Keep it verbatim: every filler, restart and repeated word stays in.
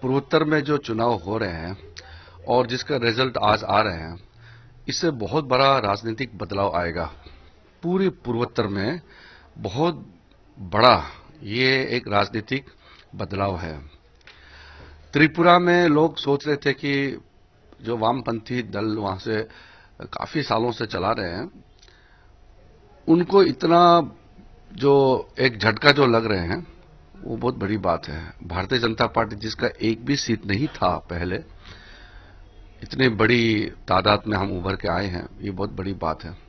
पूर्वोत्तर में जो चुनाव हो रहे हैं और जिसका रिजल्ट आज आ रहे हैं, इससे बहुत बड़ा राजनीतिक बदलाव आएगा। पूरी पूर्वोत्तर में बहुत बड़ा ये एक राजनीतिक बदलाव है। त्रिपुरा में लोग सोच रहे थे कि जो वामपंथी दल वहां से काफी सालों से चला रहे हैं, उनको इतना जो एक झटका जो लग रहे हैं वो बहुत बड़ी बात है। भारतीय जनता पार्टी जिसका एक भी सीट नहीं था पहले, इतनी बड़ी तादाद में हम उभर के आए हैं, ये बहुत बड़ी बात है।